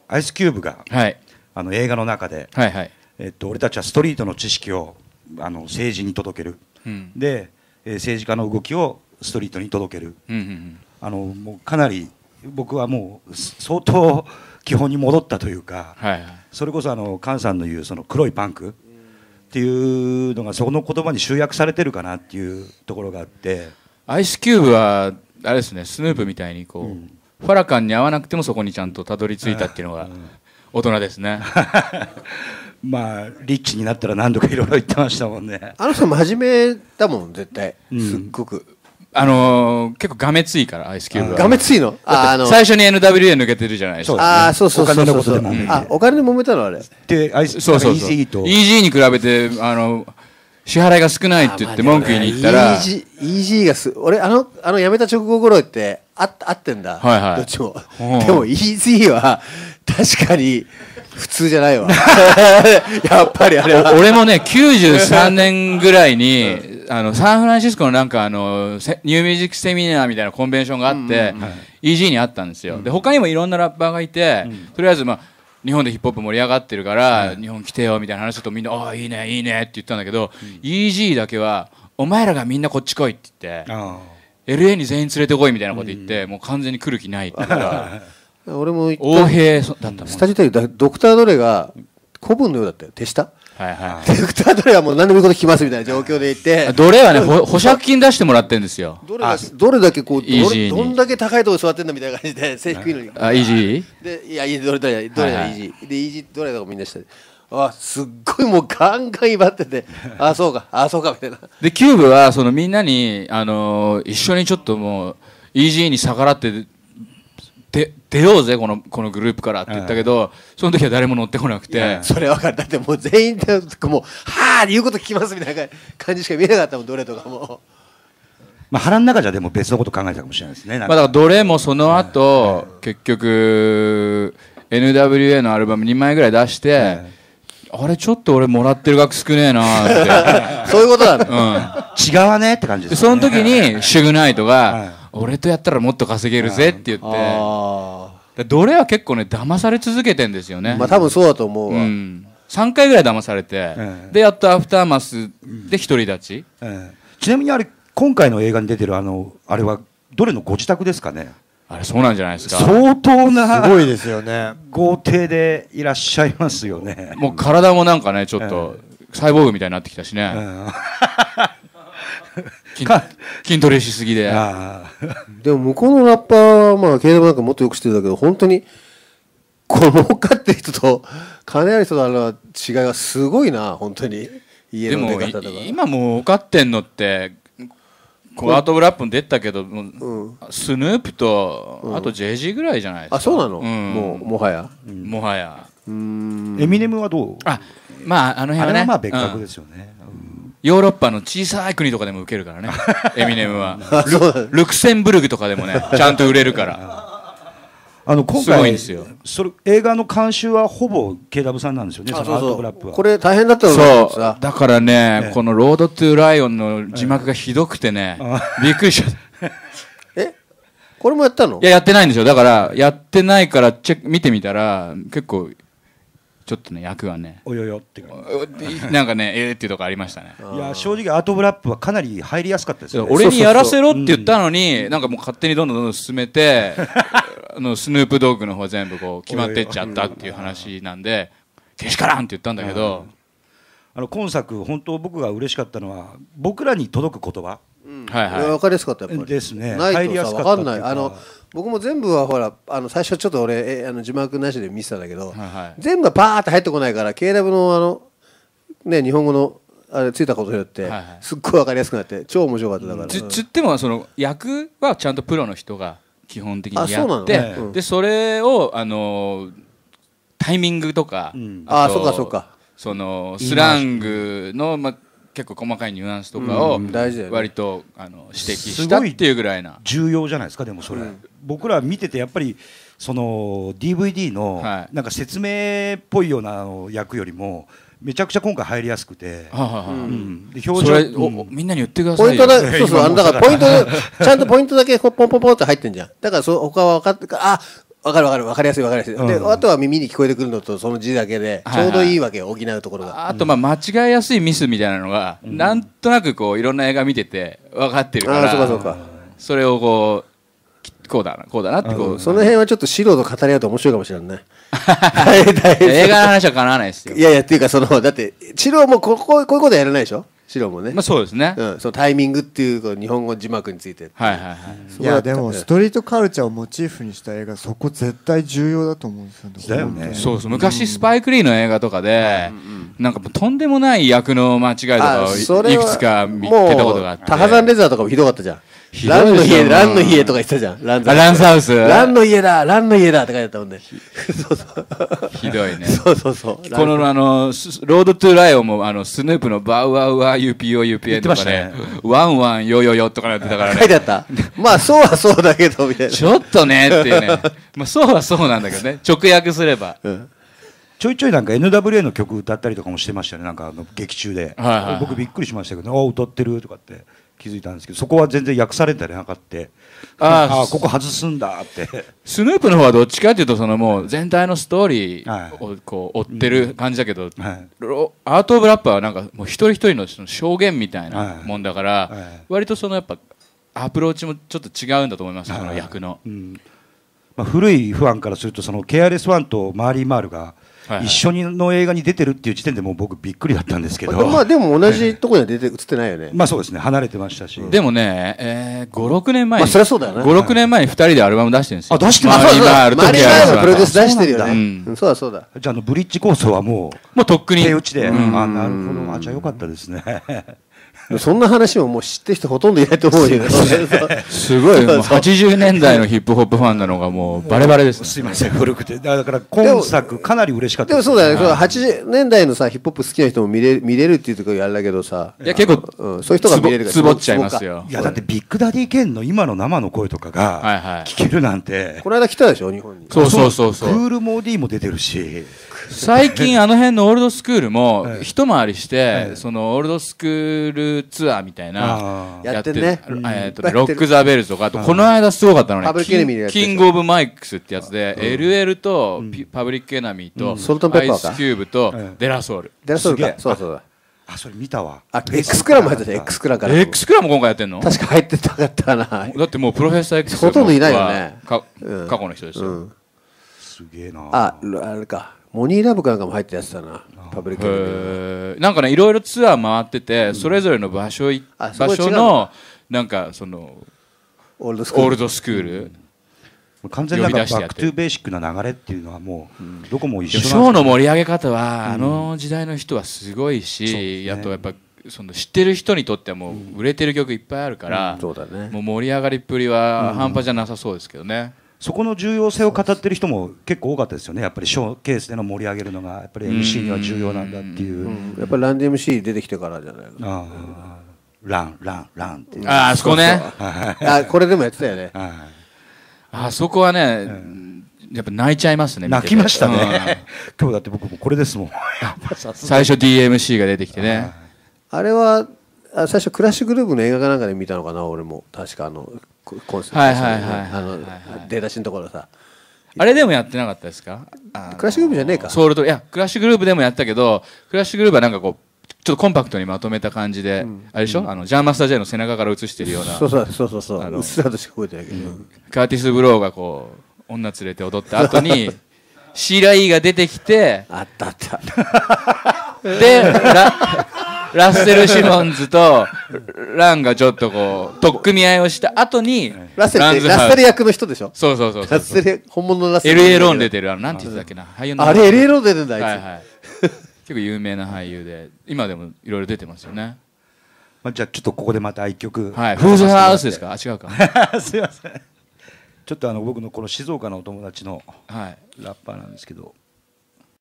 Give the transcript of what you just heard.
アイスキューブが、 はい、 映画の中で、 はいはい、 俺たちはストリートの知識を政治に届ける、うん、で、政治家の動きをストリートに届ける、うんうんうん、もうかなり僕はもう相当基本に戻ったというか、はいはい、それこそ菅さんの言うその黒いパンクっていうのがその言葉に集約されてるかなっていうところがあって、 アイスキューブはあれですね、スヌープみたいにこう、うん、ファラカンに合わなくてもそこにちゃんとたどり着いたっていうのが大人ですね。 まあリッチになったら何度かいろいろ言ってましたもんね。 人真面目だもん絶対、うん、すっごく。 結構がめついからアイスキューブは。 がめついの？ 最初に NWA 抜けてるじゃないですか。 そうそうそうそう。お金のことでも。お金で揉めたのあれ。 でアイスそうそうそう。EG に比べて支払いが少ないって言って文句言いに行ったら。 EG が俺辞めた直後頃ってあってんだ。はいはい。どっちも。でも EG は確かに普通じゃないわ。やっぱりあれは。 俺もね93年ぐらいに。サンフランシスコのなんかニューミュージックセミナーみたいなコンベンションがあって、EG にあったんですよ。で他にもいろんなラッパーがいて、とりあえず日本でヒップホップ盛り上がってるから、日本来てよみたいな話するとみんなああいいねいいねって言ったんだけど、EG だけはお前らがみんなこっち来いって言って、LA に全員連れてこいみたいなこと言って、もう完全に来る気ないって言ったら俺も横兵だったもん。 スタジオでドクター・ドレが古文のようだったよ。手下はいはい、 ドクター・ドレはもう何でもいいこと聞きますみたいな状況でいて、 ドレはね保釈金出してもらってるんですよ。 どれだけこうどんだけ高いところ座ってんだみたいな感じで制服いいのに。 あ、イージーでいやどれだイージーでイージーどれだかみんなしてすっごいもうガンガン威張っててそうかみたいな。 でキューブはそのみんなに一緒にちょっともうイージーに逆らって出ようぜこのグループからって言ったけど、その時は誰も乗ってこなくて。 それ分かる。だってもう全員でもうはあ言うこと聞きますみたいな感じしか見えなかったもん。どれとかも腹の中じゃでも別のこと考えたかもしれないですね。 だからどれもその後、結局 NWA のアルバム2枚ぐらい出して、あれちょっと俺もらってる額少ねえなってそういうことなんだ、 違わねって感じですね。その時にシュグナイトが、俺とやったらもっと稼げるぜって言って、どれは結構ね騙され続けてんですよね。 多分そうだと思うわ、 3回ぐらい騙されて、でやっとアフターマスで独り立ち、 ちなみにあれ今回の映画に出てるあれはどれのご自宅ですかね。 あれそうなんじゃないですか。 相当なすごいですよね。 豪邸でいらっしゃいますよね。 もう体もなんかねちょっとサイボーグみたいになってきたしね、筋トレしすぎで。 でも向こうのラッパーは経済なんかもっとよくしてるんだけど、本当に儲かってる人と金ある人の違いがすごいな本当に。 でも今もう儲かってんのってアート・オブ・ラップに出たけど、スヌープとあと JG ぐらいじゃないですか。 そうなの、もはやエミネムはどう？ あの辺はね、 あれは別格ですよね。 ヨーロッパの小さい国とかでも受けるからねエミネムは。ルクセンブルグとかでもねちゃんと売れるから。 今回映画の監修はほぼ KW さんなんですよね。 そのアート・オブ・ラップはこれ大変だったの。 そうだからね、このロード・トゥ・ライオンの字幕がひどくてね、びっくりしちゃった。 これもやったの？ いややってないんですよ。だからやってないから見てみたら結構ちょっとね役がねおよよってなんかねっていうとこありましたね。 いや正直アート・オブ・ラップはかなり入りやすかったですよね。 俺にやらせろって言ったのに、なんかもう勝手にどんどん進めてスヌープドッグの方全部こう決まってっちゃったっていう話なんでけしからんって言ったんだけど、 今作本当僕が嬉しかったのは僕らに届く言葉、 分かりやすかったやっぱりですね。 ないとさ分かんない。僕も全部はほら最初ちょっと俺字幕なしで見てたんだけど、全部がパーって入ってこないから KW の日本語のあれついたことによってすっごい分かりやすくなって超面白かった。だからつってもその役はちゃんとプロの人が基本的にやって、でそれをタイミングとか、 そうかそのスラングの結構細かいニュアンスとかを割と指摘したっていうぐらいな。 重要じゃないですか。でもそれ僕ら見ててやっぱりその DVD のなんか説明っぽいような役よりもめちゃくちゃ今回入りやすくて、 表情みんなに言ってくださいよ。 ポイントだだからポイントちゃんとポイントだけポンポンポンって入ってんじゃん。だから他は分かってわかるわかりやすいわかりやすい、であとは耳に聞こえてくるのとその字だけでちょうどいいわけよ、補うところが。 あと間違いやすいミスみたいなのが、なんとなくこういろんな映画見てて分かってるから、 そうかそれをこうだなってこう、 その辺はちょっと素人語り合うと面白いかもしれないね。 映画の話はかなわないですよ。 いやっていうかだって素人もこういうことやらないでしょ、素人もね。 そうですね。 そのタイミングっていう日本語字幕について。 いやでもストリートカルチャーをモチーフにした映画、そこ絶対重要だと思うんですよね。だよね。 そう昔スパイク・リーの映画とかで、なんかとんでもない役の間違いとかをいくつか見てたことがあって、 タハザンレザーとかもひどかったじゃん。ランの家とか言ってたじゃん。ランハウス。 ランの家だって書いてあったもんね。 ひどいね。 そう。 このロードトゥーライオンもスヌープのバウワウワ UPO とかね、ワンワンヨヨヨとかやってたからね。 書いてあった。まあそうはそうだけどみたいな。 ちょっとねっていうね。まあそうはそうなんだけどね。直訳すれば。 ちょいちょいなんか NWA の曲歌ったりとかもしてましたね、なんか劇中で。僕びっくりしましたけど、歌ってるとかって気づいたんですけど、そこは全然訳されたりなかった。ここ外すんだって。 スヌープの方はどっちかっていうともう全体のストーリーをこう追ってる感じだけど、アート・オブ・ラッパーはなんかもう一人一人の証言みたいなもんだから、割とやっぱアプローチもちょっと違うんだと思います、その役の。 古いファンからするとケアレス・ワンとマーリー・マールが一緒の映画に出てるっていう時点でもう僕びっくりだったんですけど、 まあでも同じところには映ってないよね。 まあそうですね、離れてましたし。 でもね、5、6年前に、 そりゃそうだよね。 5、6年前に2人でアルバム出してるんですよ。 出してます。 マリーマールのプロデュース出してるよね。そうだ。 じゃあブリッジ構想はもうとっくに手打ちで。なるほど。じゃあよかったですね。 そんな話ももう知ってる人ほとんどいないと思うよ。 すごい80年代のヒップホップファンなのがもうバレバレです。 すいません、古くて。だから今作かなり嬉しかった。 でもそうだよね。80年代のヒップホップ好きな人も見れるっていうところやるんだけどさ。 いや結構そういう人が見れるからつぼっちゃいますよ。 いやだってビッグダディケンの今の生の声とかが聞けるなんて。 この間来たでしょ、日本に。 そう。クールモーディも出てるし。 最近辺のオールドスクールも一回りしてオールドスクールツアーみたいなやってるね。 ロック・ザ・ベルズとか、あとこの間すごかったのね、キング・オブ・マイクスってやつで LL とパブリック・エナミーとアイス・キューブとデラソウル。 か。そうだ。 それ見たわ。 X クラム入ってた。X クラムから。 X クラム今回やってんの？ 確か入ってたかったな。 だってもうプロフェッサー X ほとんどいないよね。 過去の人ですよ。 すげえな。 あれか。モニーラブかなんかも入ってやつだな。パブリック。 なんかね、いろいろツアー回ってて、それぞれの場所のなんかオールドスクール。 完全にバックトゥーベーシックな流れっていうのはもうどこも一緒なんですショーの盛り上げ方はあの時代の人はすごいし、あとやっぱ知ってる人にとってはもう売れてる曲いっぱいあるから、もう盛り上がりっぷりは半端じゃなさそうですけどね。 そこの重要性を語ってる人も結構多かったですよね。やっぱりショーケースでの盛り上げるのがやっぱり MC には重要なんだっていう。 やっぱりランディ MC 出てきてからじゃないの。 ランっていう。 あそこね。 これでもやってたよね。 あそこはね、やっぱ泣いちゃいますね。 泣きましたね。今日だって僕もこれですもん。 最初 DMC が出てきてね。 あれは最初クラッシュグルーヴの映画かなんかで見たのかな、俺も。確かコンセプト出だしのところさ。 あれでもやってなかったですか？ クラッシュグルーヴじゃねえか。 いやクラッシュグルーヴでもやったけど、クラッシュグルーヴはなんかこうちょっとコンパクトにまとめた感じで、あれでしょ、ジャンマスター・ジェイの背中から映してるような。 そううっすらとしか覚えてないけど、 カーティス・ブローがこう女連れて踊った後にシーラ・イーが出てきて、 あったでラッセル・シモンズとランがちょっとこう取っ組み合いをした後にラッセル役の人でしょ。 そう。 ラッセル本物のラッセル。 LA ローン出てるなんて言ってたっけな、俳優の。 あれ LA ローン出てるんだあいつ。 結構有名な俳優で今でもいろいろ出てますよね。 じゃあちょっとここでまた一曲。 フーズハウスですか？違うか。 すいません。ちょっと僕のこの静岡のお友達のラッパーなんですけど。